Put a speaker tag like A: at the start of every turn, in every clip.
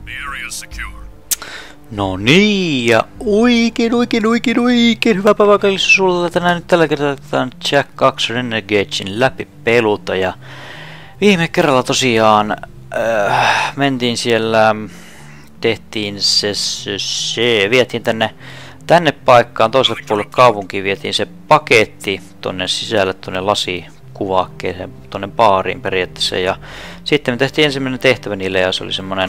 A: No niin, ja oikein hyvä päivä kaikille sulta tänään nyt tällä kertaa Jack 2 Renegadein läpi peluta ja viime kerralla tosiaan mentiin siellä, tehtiin se vietiin tänne paikkaan toiselle puolelle kaupunkiin, vietiin se paketti tonne sisälle, tonne lasikuvakkeeseen, tonne baariin periaatteessa ja sitten me tehtiin ensimmäinen tehtävä niille ja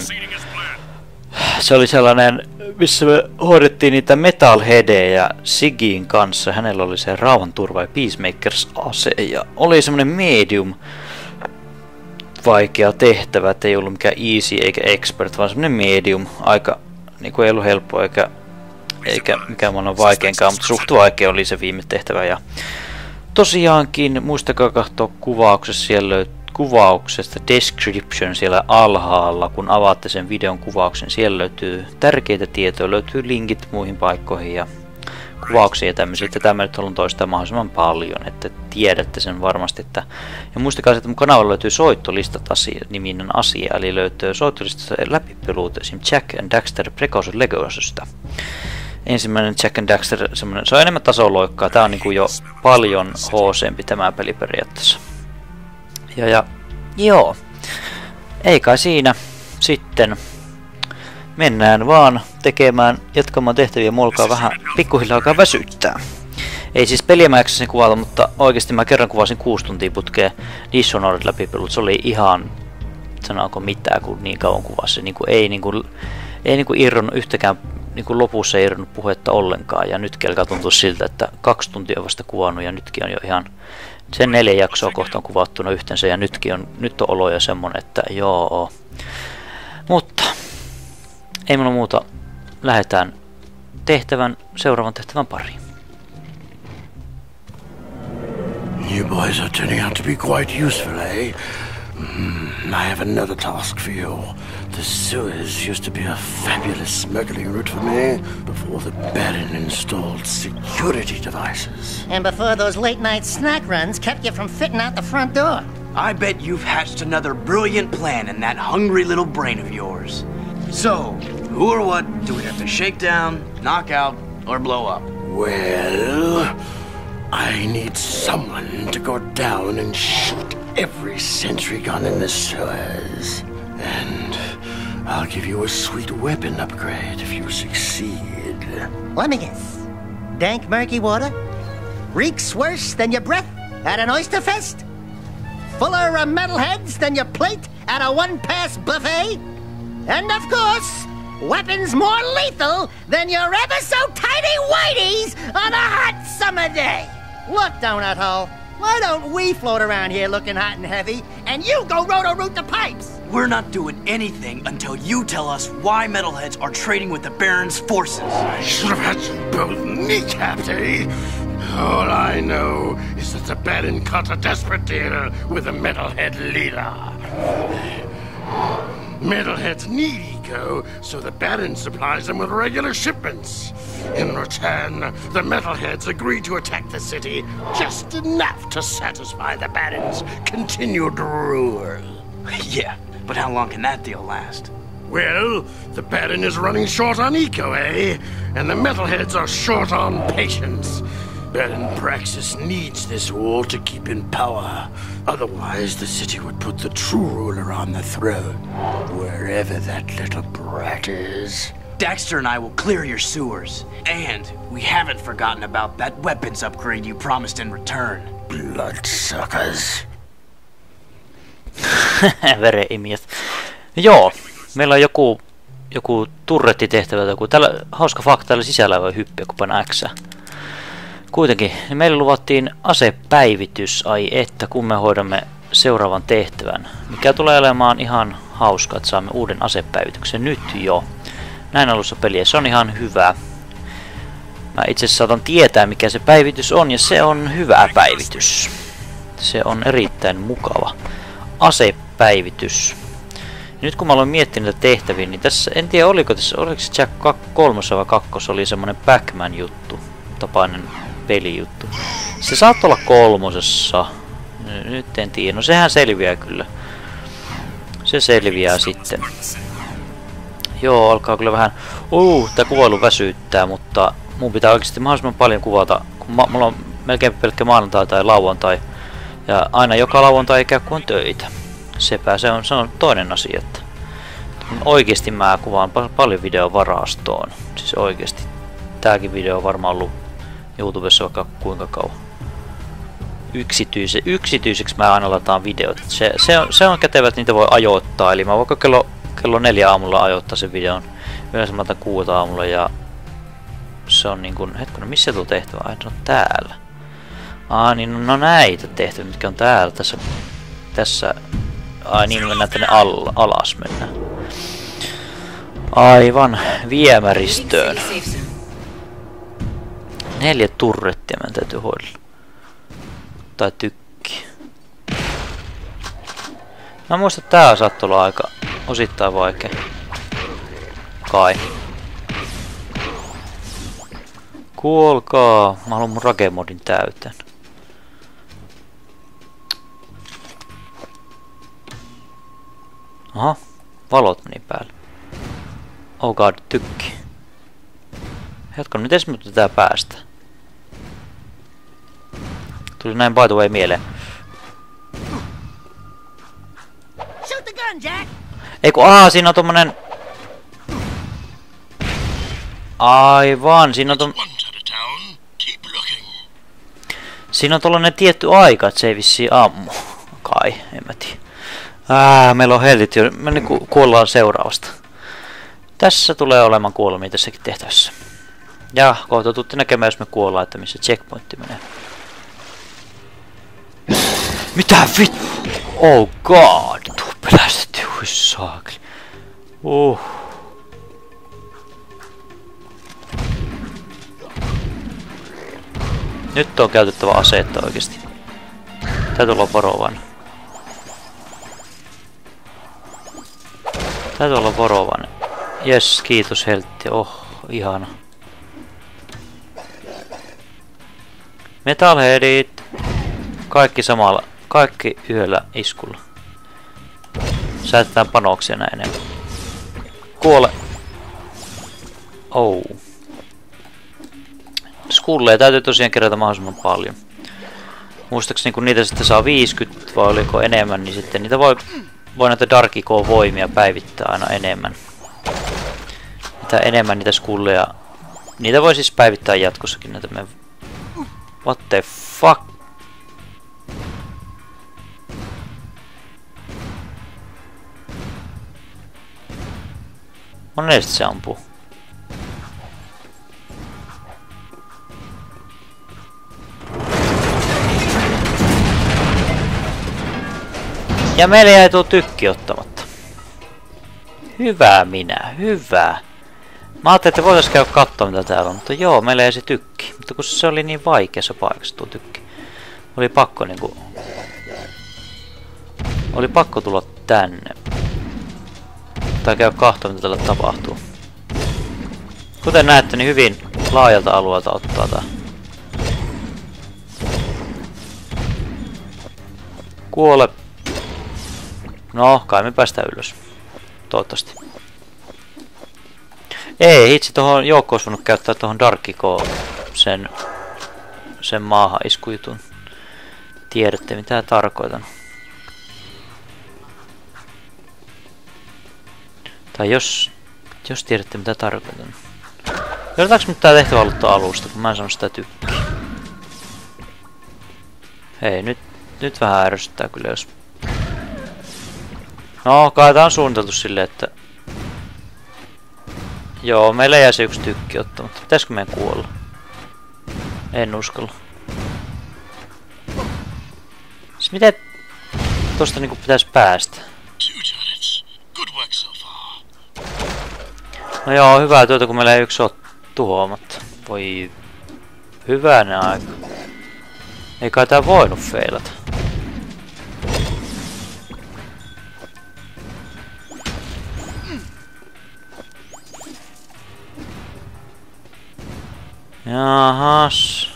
A: se oli sellainen, missä me hoidettiin niitä metalheadejä Sigin kanssa. Hänellä oli se rauhanturva ja Peacemakers-ase ja oli semmonen medium vaikea tehtävä, ettei ollut mikään easy eikä expert, vaan semmonen medium. Aika niinku ei ollut helppo eikä mikään maailman vaikeinkaan, mutta suht vaikea oli se viime tehtävä. Ja tosiaankin, muistakaa katsoa kuvauksesta description siellä alhaalla, kun avaatte sen videon kuvauksen, siellä löytyy tärkeitä tietoja, löytyy linkit muihin paikkoihin ja kuvauksia ja tämmöisiä. Tämä nyt haluan toistaa mahdollisimman paljon, että tiedätte sen varmasti. Ja muistakaa, että mun kanavalla löytyy soittolistat niminen asia, eli löytyy soittolistat läpipeluut, esimerkiksi Jack and Daxter Precaution Legosista. Ensimmäinen Jack and Daxter, se on enemmän tasoloikkaa, tää on niinku jo paljon hoosempi tämä peli periaatteessa. Ja joo, ei kai siinä sitten mennään vaan jatkamaan tehtäviä, mua alkaa vähän pikkuhiljaa alkaa väsyttää. Ei siis peliä mä jaksasin kuvata, mutta oikeesti mä kerran kuvasin 6 tuntia putkeen Dishonored läpipelut, se oli ihan, sanoako mitään kun niin kauan kuvasi, ei irronnut yhtäkään, lopussa ei irronnut puhetta ollenkaan ja nytkin alkaa tuntua siltä, että 2 tuntia on vasta kuvannut ja nytkin on jo ihan sen 4 jaksoa kohta on kuvattuna yhteensä ja nyt on olo jo semmonen, että joo. Mutta ei mulla muuta. Lähdetään seuraavan tehtävän pariin.
B: You boys are turning out to be quite useful, eh? I have another task for you. The sewers used to be a fabulous smuggling route for me before the Baron installed security devices.
C: And before those late-night snack runs kept you from fitting out the front door.
D: I bet you've hatched another brilliant plan in that hungry little brain of yours. So, who or what do we have to shake down, knock out, or blow up?
B: Well, I need someone to go down and shoot every sentry gun in the sewers. And I'll give you a sweet weapon upgrade if you succeed.
C: Let me guess. Dank murky water? Reeks worse than your breath at an oyster fest? Fuller of metalheads than your plate at a one-pass buffet? And of course, weapons more lethal than your ever-so-tiny whiteys on a hot summer day. Look, Donut Hole, why don't we float around here looking hot and heavy, and you go roto-root the pipes?
D: We're not doing anything until you tell us why metalheads are trading with the Baron's forces.
B: I should have had you both kneecapped, eh? All I know is that the Baron cut a desperate deal with the metalhead leader. Metalheads need eco, so the Baron supplies them with regular shipments. In return, the metalheads agree to attack the city just enough to satisfy the Baron's continued rule.
D: Yeah, but how long can that deal last?
B: Well, the Baron is running short on eco, eh? And the metalheads are short on patience. Baron Praxis needs this war to keep in power. Otherwise, the city would put the true ruler on the throne, wherever that little brat is.
D: Daxter and I will clear your sewers. And we haven't forgotten about that weapons upgrade you promised in return.
B: Bloodsuckers.
A: Verenimijät. Joo, meillä on joku turrettitehtävä, hauska fakta, täällä sisällä voi hyppiä, kun painaa X. Kuitenkin, niin meille luvattiin asepäivitys, ai että kun me hoidamme seuraavan tehtävän, mikä tulee olemaan ihan hauska, että saamme uuden asepäivityksen nyt jo. Näin alussa peliä, se on ihan hyvä. Mä itse asiassa saatan tietää mikä se päivitys on ja se on hyvä päivitys. Se on erittäin mukava asepäivitys. Ja nyt kun mä aloin miettiä niitä tehtäviä, niin tässä, en tiedä oliko se Jack 3 vai 2 oli semmonen Pac-Man juttu, tapainen pelijuttu. Se saattoi olla 3. Nyt en tiedä, no sehän selviää kyllä. Se selviää sitten. Joo, alkaa kyllä vähän... tää kuvailu väsyttää, mutta mun pitää oikeasti mahdollisimman paljon kuvata. Kun mulla on melkein pelkkä maanantai tai lauantai. Ja aina joka lauantai ei käy kun on töitä. Sepä se on toinen asia, että... Oikeesti mä kuvaan paljon videovarastoon. Siis oikeesti. Tääkin video on varmaan ollut YouTubessa vaikka kuinka kauan. Yksityiseksi mä aina lataan videot. Se on kätevä, että niitä voi ajoittaa. Eli mä voin kello 4 aamulla ajoittaa sen videon. Yleensä mä otan 6 aamulla ja... Se on niinkun... Hetkinen, missä tuo tehtävä? Ai, se on täällä. Niin no näitä tehtäviä, mitkä on täällä. Tässä... Ai niin, mennään tänne alas mennään. Aivan, viemäristöön. 4 turrettia meidän täytyy hoidella. Tai tykki. Mä muistan, että tää saattoi olla aika osittain vaikea. Kai. Kuolkaa. Mä haluan mun ragemodin täyteen. Aha, valot meni päälle. Oh god, tykki. Hetkinen, miten me pitää päästä? Tuli näin by the way mieleen.
C: Shoot the gun, Jack!
A: Eiku, siinä on tommonen... Aivan, siinä on Siinä on tollanen tietty aika, että se ei vissiin ammu. Kai, en mä tiedä. Meillä on heltit jo. Me niinku kuollaan seuraavasta. Tässä tulee olemaan kuolemia tässäkin tehtävässä. Ja kohta tuutte näkemään, jos me kuollaan, että missä checkpointti menee. Mitä vittu? Oh god! Tuu pelästettiin, hui saakeli. Nyt on käytettävä aseetta oikeesti. Täytyy olla varovainen. Täytyy olla varovainen. Jes, kiitos heltti. Ihana. Metalheadit. Kaikki samalla. Kaikki yhdellä iskulla. Säätetään panoksia näin enemmän. Kuole. Skulleja täytyy tosiaan kerätä mahdollisimman paljon. Muistaakseni kun niitä sitten saa 50 vai oliko enemmän, niin sitten niitä voi näitä Darkiko-voimia päivittää aina enemmän. Mitä enemmän niitä skulleja... Niitä voi siis päivittää jatkossakin näitä me... What the fuck? Monesti se ampuu. Ja meille jäi tuo tykki ottamatta. Hyvä minä, hyvä. Mä ajattelin, että voitais käydä kattoo mitä täällä on, mutta joo, meillä jäi se tykki. Mutta kun se oli niin vaikeassa paikassa tuo tykki. Oli pakko niinku... Oli pakko tulla tänne. Tai käydä kattoo mitä täällä tapahtuu. Kuten näette, niin hyvin laajalta alueelta ottaa tää. Kuole. No, kai me päästään ylös. Toivottavasti. Ei, itse tohon joukkoon olisi voinut käyttää tohon Darkikoon sen maahan iskujutun. Tiedätte mitä tarkoitan. Tai jos tiedätte mitä tarkoitan. Joudutaanko nyt tää tehtävä aloittaa alusta, kun mä en sano sitä tykkiä. Hei, nyt vähän ärsyttää kyllä jos... No, kai tää on suunniteltu silleen, että... Joo, meillä jäi se yksi tykki ottamatta. Pitäisikö meidän kuolla? En uskalla. Siis miten... Tosta niinku pitäis päästä? No joo, hyvää työtä kun meillä ei yksi oo tuhoamatta. Voi... Hyvänä aika. Ei kai tää voinut feilata. Jahas.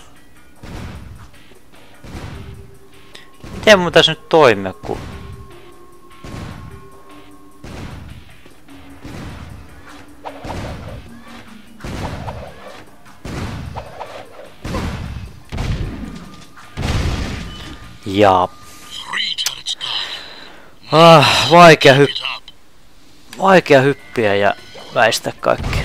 A: Miten mun pitäis nyt toimia, kun... Ja...
B: Three turrets gone.
A: Vaikea hyppiä ja väistää kaikkea.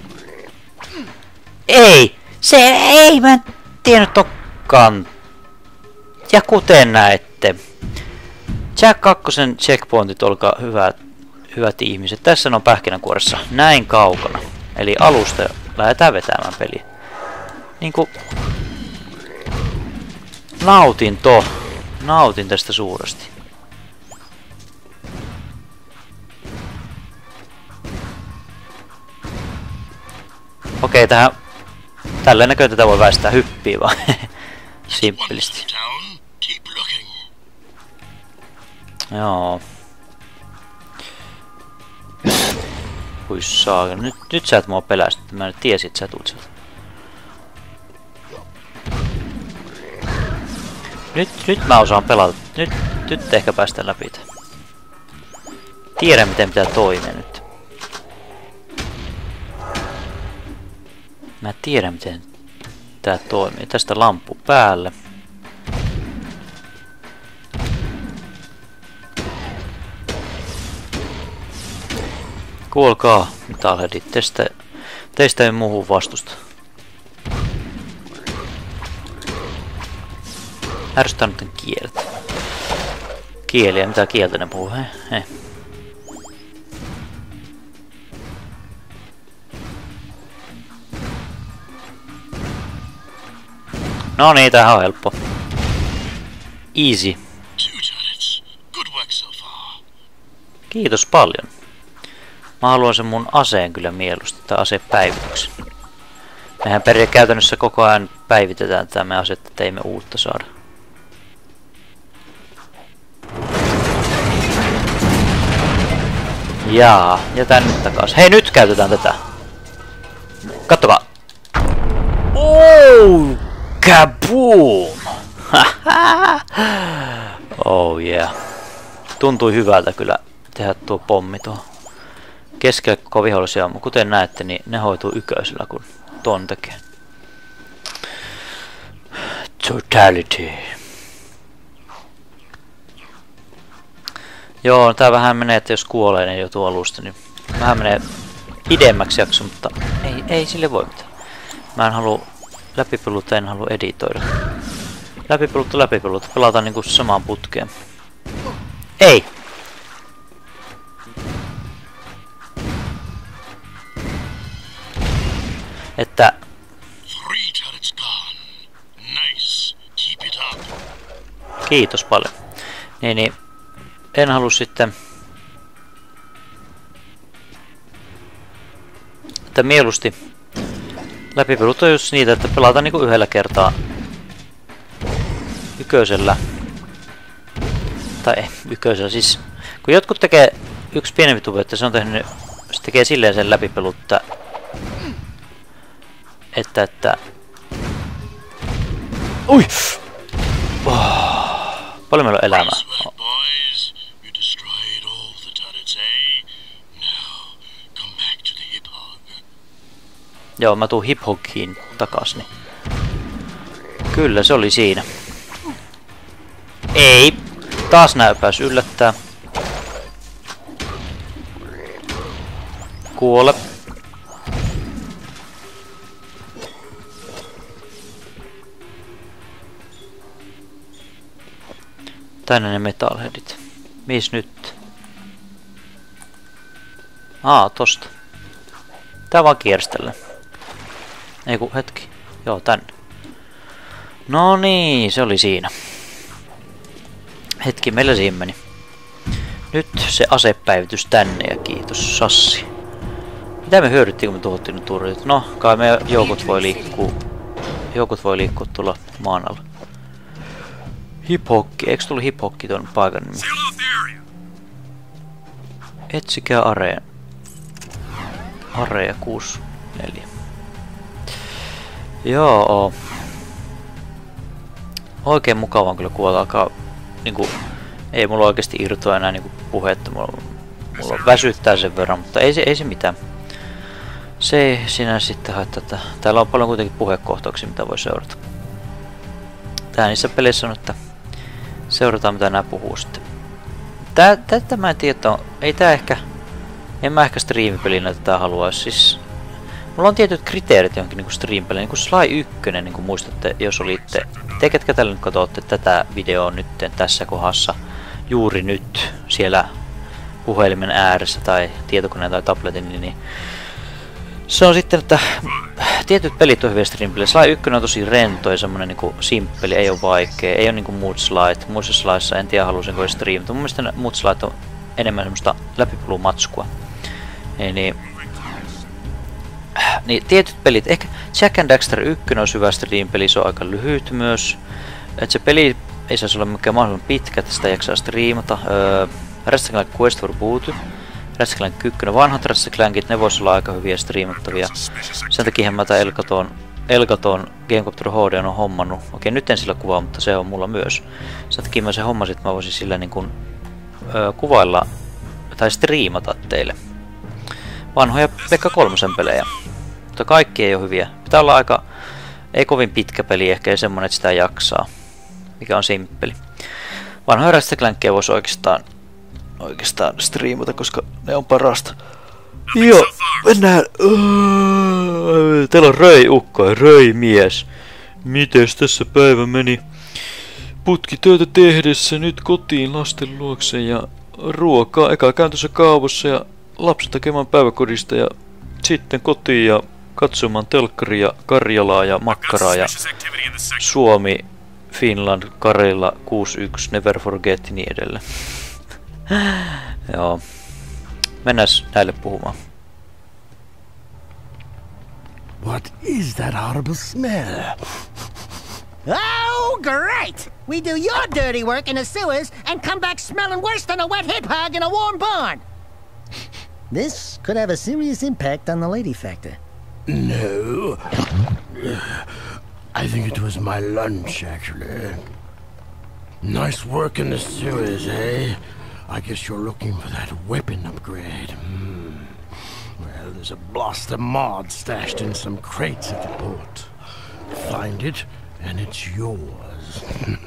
A: Ei! Se ei! Mä en tiennyt tokkaan. Ja kuten näette, Jack 2 checkpointit, olkaa hyvät ihmiset. Tässä on pähkinänkuoressa näin kaukana. Eli alusta lähdetään vetämään peliä. Niinku... Nautin tästä suuresti. Okei, tällä näköinen tätä voi väistää hyppiä vaan. Simppelisti. Joo. Hui saaga. Nyt sä et mua pelästyt. Mä nyt tiesin, että sä tulet sieltä. Nyt mä osaan pelata. Nyt ehkä päästään läpi. Tiedän miten pitää toimia nyt. Mä tiedän miten tää toimii. Tästä lamppu päälle. Kuolkaa, metalheadit. Teistä ei muuhun vastusta. Ärsyttää nyt kielet. Kieliä, mitä kieltä ne puhuu? Heh. No niin, tämähän on helppo. Easy. Kiitos paljon. Mä haluan sen mun aseen kyllä mieluusti, tai asepäivityksen. Mehän käytännössä koko ajan päivitetään tämä asetta, että ei me uutta saada. Jaa, ja tänne takas. Hei, nyt käytetään tätä. Kattokaa. Oh, kaboom! Oh yeah. Tuntui hyvältä kyllä tehdä tuo pommi tuohon. Keskellä koko vihollisia, mutta kuten näette, niin ne hoituu yköisellä, kun ton tekee. Totality. Joo, tää vähän menee, että jos kuolee, niin joutuu alusta, niin vähän menee pidemmäksi jakso, mutta ei sille voi mitään. Mä en halua läpipelutta, en halua editoida. Läpipelutta, pelataan niinku samaan putkeen. Ei! Että... Kiitos paljon. Niin, en halua sitten... Että mieluusti läpipelut on just niitä, että pelataan niinku yhdellä kertaa yköisellä. Tai yköisellä siis... Kun jotkut tekee... Yksi pienempi tubi, että se on tehnyt... Se tekee silleen sen läpipelut, että... Ui! Oh, paljon meillä on elämää. Oh. Joo, mä tuun hip-hoggiin takas, niin... Kyllä, se oli siinä. Ei! Taas näypäys yllättää. Kuole. Tänne ne metalheadit. Miis nyt? Tosta. Tää vaan kierstelee. Ei ku hetki. Joo, tänne. No niin, se oli siinä. Hetki, meillä siinä meni. Nyt se asepäivitys tänne ja kiitos Sassi. Mitä me hyödyttiin, kun me tuhottiin nyt turrit? No, kai meidän joukot voi liikkua tuolla maan alla. Hiphokki, eikö tullut hiphokki tuon paikan nimi? Etsikää Area. Area 64. Joo. Oikein mukava on kyllä kuolla. Alkaa niinku... Ei mulla oikeesti irtoa enää niinku puhetta. Mulla väsyttää sen verran, mutta ei se mitään. Se ei sinä sitten haittaa. Täällä on paljon kuitenkin puhekohtauksia, mitä voi seurata. Tää niissä peleissä on, että Seurataan mitä nää puhuu sitten. Tätä mä en tiedä, ei tää ehkä... En mä ehkä streamipelinä tätä haluaisi. Siis... Mulla on tietyt kriteerit johonkin niinku streamipeliin, niinku Sly 1, niinku muistatte, jos olitte... Te ketkä tällä nyt katsotte tätä videoa nyt tässä kohdassa, juuri nyt, siellä puhelimen ääressä tai tietokoneen tai tabletin, niin... Se on sitten, että tietyt pelit on hyviä streamipelejä. Sly 1 on tosi rento ja semmonen niinku simppeli, ei oo vaikee, ei oo niinku muut Slyt. Muissa Slyissa en tiedä halusinko streamata. Mun mielestä muut Slyt on enemmän semmoista läpipulumatskua. Niin tietyt pelit, ehkä Jack and Daxter 1 on hyvä stream-peli, se on aika lyhyt myös. Et se peli ei saisi olla mikään mahdollisimman pitkä, että sitä jaksaa striimata. Ratchet & Clank Quest for Booty, Ratchet & Clank 1, vanhat Ratchet & Clankit, ne vois olla aika hyviä striimattavia. Sen takia mä tää Elgaton Gamecopter HD on hommannut. Okei, nyt en sillä kuvaa, mutta se on mulla myös. Sen takia mä sen hommasin, että mä voisin sillä niin kuin, kuvailla tai striimata teille vanhoja Pekka Kolmosen pelejä. Mutta kaikki ei ole hyviä. Pitää olla aika, ei kovin pitkä peli, ehkä ei semmonen, että sitä jaksaa. Mikä on simppeli. Vanhoja Ratchet & Clankia voisi oikeastaan striimata, koska ne on parasta. Joo, mennään. Teillä on röi-ukko ja röi-mies. Mites tässä päivä meni? Putkitöitä tehdessä nyt kotiin lasten luokse ja ruokaa. Eka käyn tuossa kaupassa ja lapset hakemaan päiväkodista ja sitten kotiin ja katsomaan telkkaria, Karjalaa ja Makkaraa ja Suomi, Finland, Karela, 61, Never Forget ja niin edelleen. Joo. Mennään näille puhumaan.
B: What is that horrible smell?
C: Oh, great! We do your dirty work in the sewers and come back smelling worse than a wet hip hog in a warm barn. This could have a serious impact on the lady factor.
B: No. I think it was my lunch, actually. Nice work in the sewers, eh? I guess you're looking for that weapon upgrade. Well, there's a blaster mod stashed in some crates at the port. Find it, and it's yours.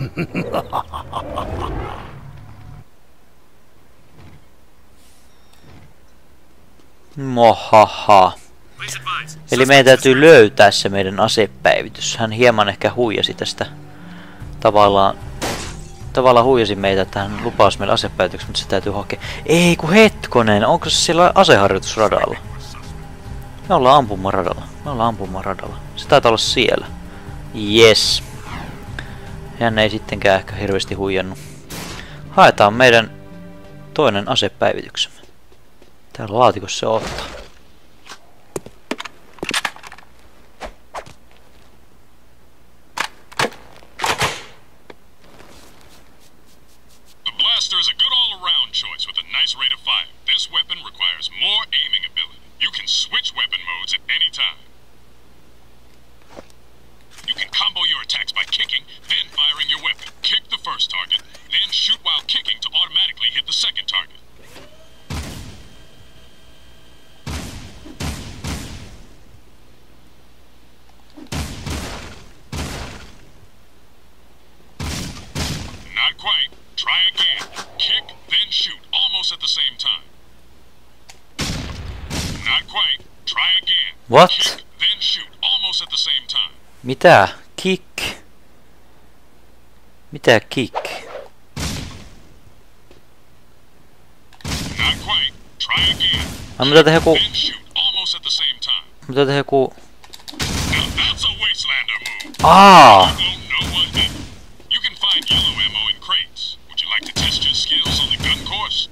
A: Mohaha. Eli meidän täytyy löytää se meidän asepäivitys. Hän hieman ehkä huijasi tästä. Tavallaan huijasi meitä, että hän lupasi meille asepäivityksen, mutta se täytyy hakea. Ei kun hetkonen, onko se siellä aseharjoitusradalla? Me ollaan ampumaradalla. Se taitaa olla siellä. Yes. Hän ei sittenkään ehkä hirveästi huijannut. Haetaan meidän toinen asepäivityksemme. Täällä laatikossa se ottaa.
E: Blaster is a good all-around choice with a nice rate of fire. This weapon requires more aiming ability. You can switch weapon modes at any time. You can combo your attacks by kicking, then firing your weapon. Kick the first target, then shoot while kicking to automatically hit the second target. Not quite. Try again. Kick, then shoot, almost at the same time. Not quite. Try again.
A: What?
E: Kick, then shoot, almost at the same time.
A: Mitä? Kick? Mitä kick?
E: Not quite. Try again.
A: Mitä tehdä joku...
E: Then shoot, almost at the same time.
A: Mitä tehdä joku...
E: Now that's a Wastelander move.
A: Aa!
E: No one hit. You can find yellow ammo in crates. Would you like to test your skills on the gun course?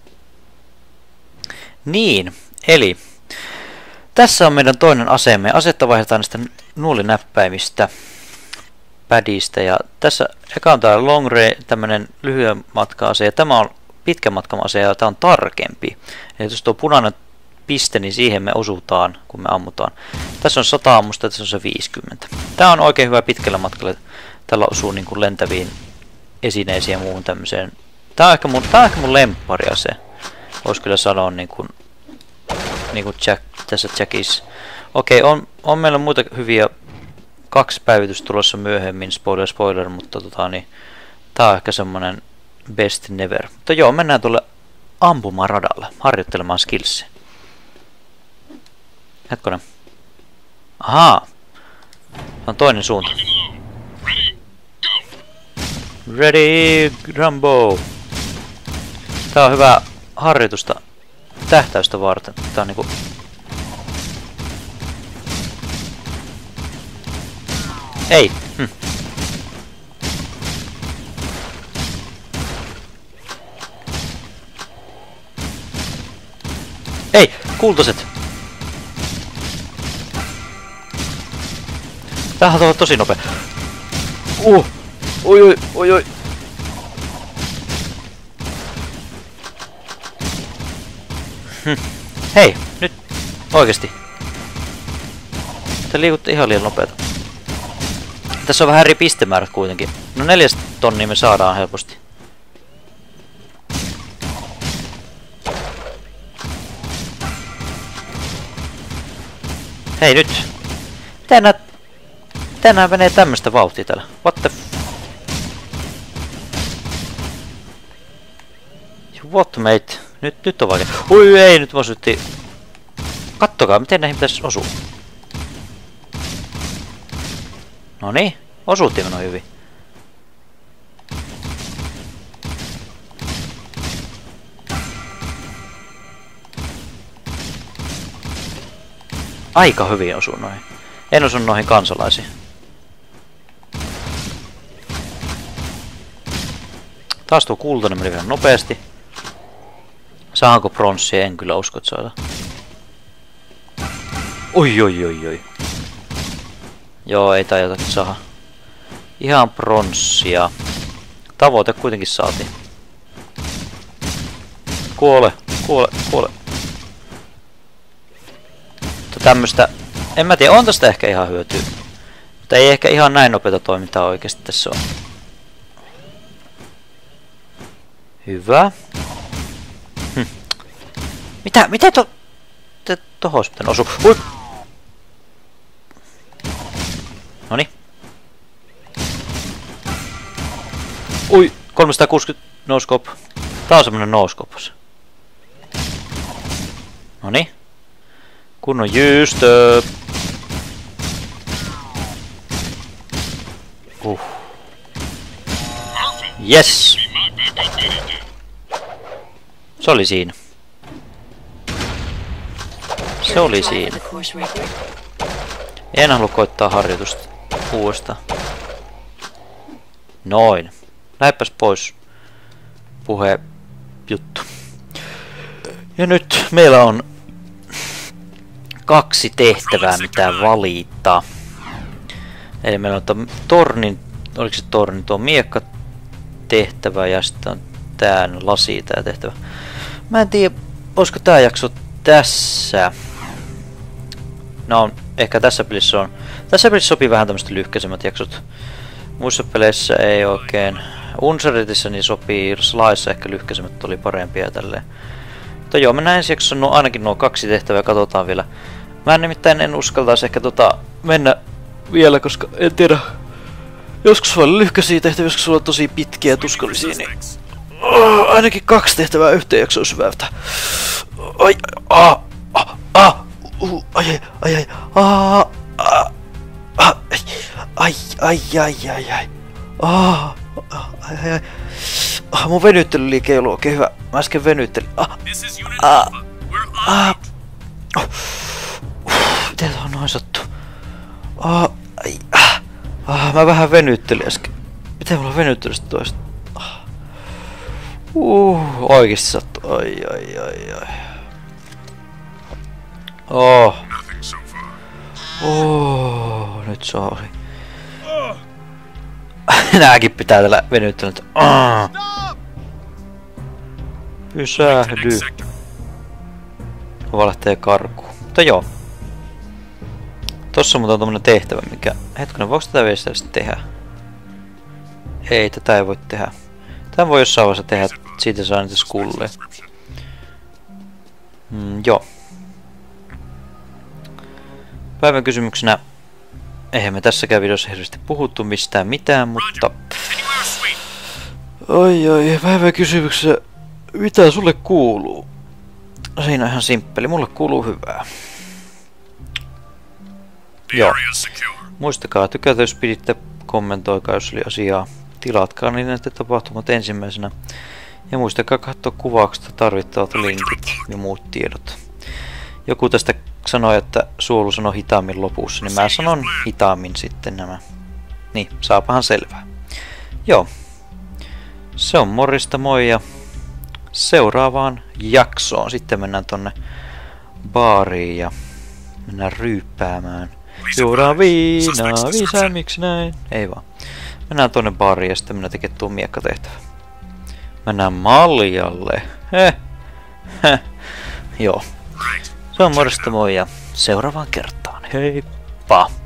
A: Niin, eli... Tässä on meidän toinen aseemme. Asetta vaihdetaan näistä nuolinäppäimistä. Padista ja tässä eka on tää long range, tämmönen lyhyen matka-ase ja tämä on pitkän matkan ase ja tää on tarkempi. Eli jos tuo punainen piste, niin siihen me osutaan, kun me ammutaan. Tässä on 100 ammusta ja tässä on se 50. Tää on oikein hyvä pitkällä matkalla. Tällä osuu niin kuin lentäviin esineisiin ja muuhun tämmöiseen. Tää on ehkä mun lemppariase. Vois kyllä sanoa niin kuin Jack, tässä Jackissa. Okei, on meillä muita hyviä 2 päivitystä tulossa myöhemmin, spoiler, mutta Tää on ehkä semmonen best never. Mutta joo, mennään tuolle ampumaradalle harjoittelemaan skillsia. Hetkonen. Ahaa. Se on toinen suunta. Ready, Rambo. Tää on hyvää harjoitusta tähtäystä varten. Tää on niinku... Ei! Ei! Kultaset! Tämähän on tosi nopea. Oi. Hei, nyt oikeesti. Te liikutte ihan liian nopeeta. Tässä on vähän eri pistemäärät kuitenkin. No 4 tonnia me saadaan helposti. Hei nyt! Tänään menee tämmöstä vauhtia täällä. What the What mate? Nyt on vaikea. Oi ei, nyt osutti. Kattokaa, miten näihin pitäisi osua. Noniin, osuutti noin hyvin. Aika hyvin osuu noihin. En osu noihin kansalaisiin. Taas tuo kultainen meni vähän nopeasti. Saanko pronssia? En kyllä usko, että saada. Oi. Joo, ei tajota saada. Ihan pronssia. Tavoite kuitenkin saatiin. Kuole. Mutta tämmöstä... En mä tiedä, on tästä ehkä ihan hyötyä. Mutta ei ehkä ihan näin nopeata toimintaa oikeesti tässä on. Hyvä. Mitä tohon sitten osu? Ui! Noniin. Ui! 360 no-scope. Tää on semmonen no-scope. Noniin. Kunnon jyystö. Yes! Se oli siinä. En halua koittaa harjoitusta uudestaan. Noin. Lähdepäs pois. Puhe juttu. Ja nyt meillä on 2 tehtävää mitä valita. Eli meillä on tornin, oliko se torni, tuo miekka tehtävä ja sitten on tää lasi tää tehtävä. Mä en tiedä, olisiko tää jakso tässä. No, ehkä tässä pelissä on. Tässä pelissä sopii vähän tämmöset lyhkäisemmät jaksot. Muissa peleissä ei oikein. Unseritissa niin sopii, Slyssa ehkä lyhkäisemmät oli parempia tälleen. Mutta joo, mennään ensi jaksossa ainakin nuo 2 tehtävää, katsotaan vielä. Mä nimittäin en uskaltaisi ehkä mennä vielä, koska en tiedä. Joskus sulla on lyhkäisiä tehtäviä, joskus sulla on tosi pitkiä ja tuskallisia, niin... ainakin 2 tehtävää yhteen jaksoon olisi hyvältä. Mun venyttelyliike ei ollut oikein hyvä. Mä äsken venyttelin. Miten tää on noin sattu? Mä vähän venyttelin äsken. Miten mulla venyttelystä toista? Oikeesti sattu. Ai. Nyt se oli. Nääkin pitää tällä venyttelyä. Pysähdy. Lähtee karkuun. Mutta joo. Tossa on tommonen tehtävä, mikä... Hetkinen, voiko tätä vielä sitten tehdä? Ei, tätä ei voi tehdä. Tää voi jossain vaiheessa tehdä, siitä saa niitä skulleja. Joo. Päivän kysymyksenä... Eihän me tässäkään videossa hirveästi puhuttu mistään mitään, mutta... Oi, päiväkysymyksessä. Mitä sulle kuuluu? Siinä on ihan simppeli. Mulle kuuluu hyvää. Joo. Muistakaa tykätä, jos piditte, kommentoikaa, jos oli asiaa. Tilatkaa niin näette tapahtumat ensimmäisenä. Ja muistakaa katsoa kuvauksesta tarvittavat linkit ja muut tiedot. Joku tästä sanoi, että Suolu sanoi hitaammin lopussa, niin mä sanon hitaammin sitten nämä. Niin, saapahan selvää. Joo. Se on morjesta, moi, ja seuraavaan jaksoon. Sitten mennään tonne baariin ja mennään ryyppäämään. Juodaan viinaa, viisää, miksi näin? Ei vaan. Mennään tonne baariin ja sitten mennään tekemään tuon miekkatehtävä. Mennään Maljalle. Joo. Se on morjesta, moi, ja seuraavaan kertaan. Heippa!